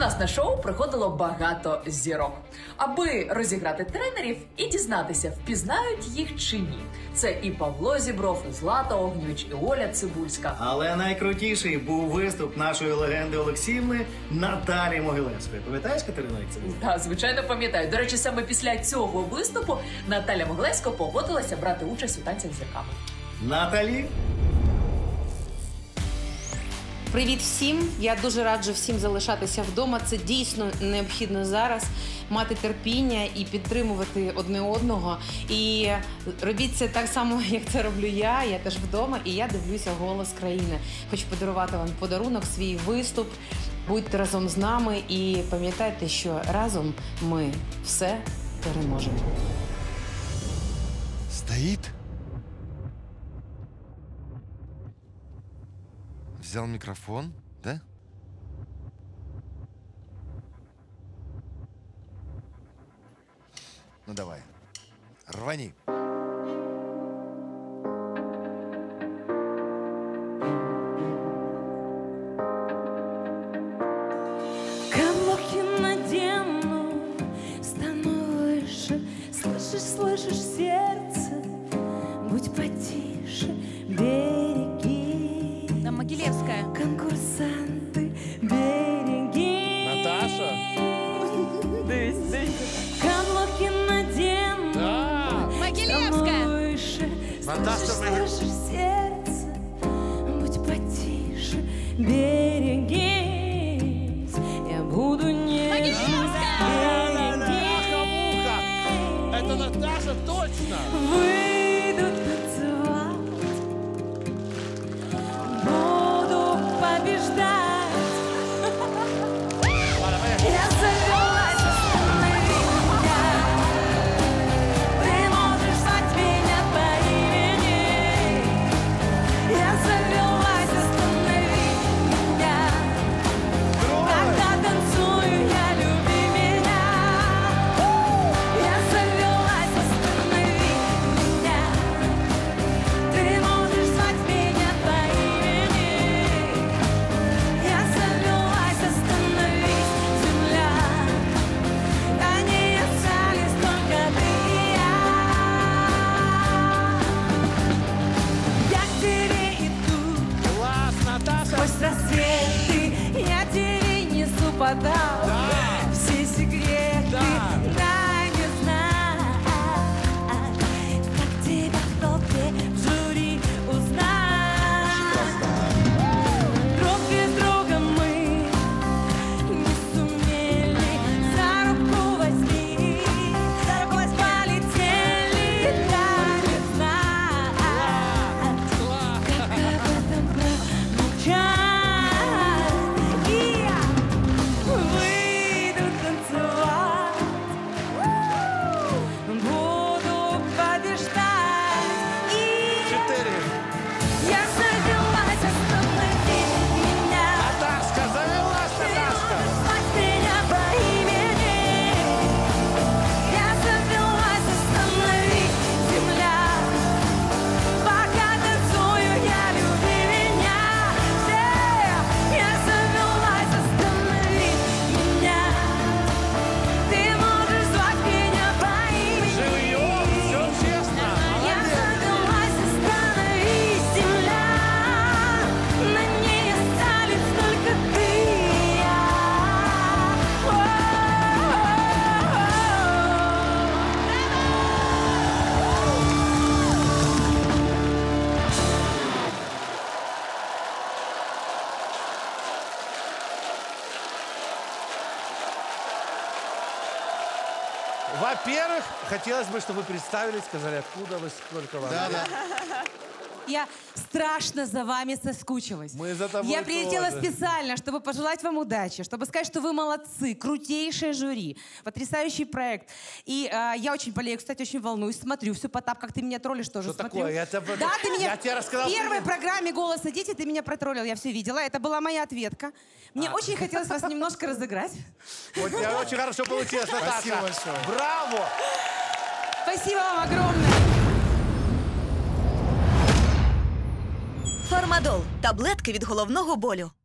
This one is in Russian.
нас на шоу приходило багато зірок. Аби розіграти тренерів і дізнатися, впізнають їх чи ні. Це і Павло Зібров, і Злата Огнєвіч, і Оля Цибульська. Але найкрутіший був виступ нашої легенди Олексіївни Наталі Могилевської. Пам'ятаєш, Катерина Олексіївна? Так, звичайно, пам'ятаю. До речі, саме після цього виступу Наталя Могилевська погодилася брати участь у танцях з зірками. Наталі? Привіт всім! Я дуже раджу всім залишатися вдома. Це дійсно необхідно зараз. Мати терпіння і підтримувати одне одного. І робіть це так само, як це роблю я. Я теж вдома і я дивлюся «Голос країни». Хочу подарувати вам подарунок, свій виступ. Будьте разом з нами і пам'ятайте, що разом ми все переможемо. Стоит. Взял микрофон, да? Ну давай, рвани. Каблуки надену, стану выше. Слышишь сердце? Будь потише, береги. Там Могилевская. Конкурсанты, береги. Наташа? Каблуки надену, Да. Могилевская. выше. Наташа, Слышишь сердце? Будь потише, берегись. Я буду нежным. Бляха-муха. Это Наташа точно. Выйду танцевать, буду побеждать. Я завелась, останови меня. Ты можешь звать меня по имени. Я завелась, останови меня. Когда танцую, я люби меня. Я завелась, останови меня. Ты можешь звать меня по имени. Я завелась, остановись, земля. Они остались только ты и я. Я к тебе иду. Класс, Наташа. Сквозь рассветы я тебе несу подал все секреты. Да. Дай мне знать, как тебя в толпе в жюри узнать. Друг без друга мы не сумели. За руку возьми, полетели. Дай мне знать, как об этом промолчать. И я выйду танцевать, буду побеждать. И 4. я завелась, останови меня. Наташка, завелась, Ты Наташка. можешь звать меня по имени. Я завелась, останови, земля. Пока танцую, я люби меня. Я завелась, останови меня. Ты можешь звать меня по имени. Живьем, все честно. Я Молодец. завелась, остановись, земля. На ней остались только ты и я. Во-первых, хотелось бы, чтобы вы представились, сказали, откуда вы, сколько вам. Да, да. Я страшно за вами соскучилась. Мы за тобой Я прилетела тоже. специально, чтобы пожелать вам удачи, чтобы сказать, что вы молодцы, крутейшее жюри, потрясающий проект. И я очень болею, кстати, очень волнуюсь, смотрю всю Потап, как ты меня троллишь, тоже Что смотрю. такое? Я тебя- Да, ты меня я тебе рассказал в первой привет. программе «Голоса дети» ты меня протроллил, я все видела, это была моя ответка. Мне очень хотелось вас немножко разыграть. Вот у тебя очень хорошо получилось, Наташа. Спасибо большое. Браво! Спасибо вам огромное. Фармадол – таблетки від головного болю.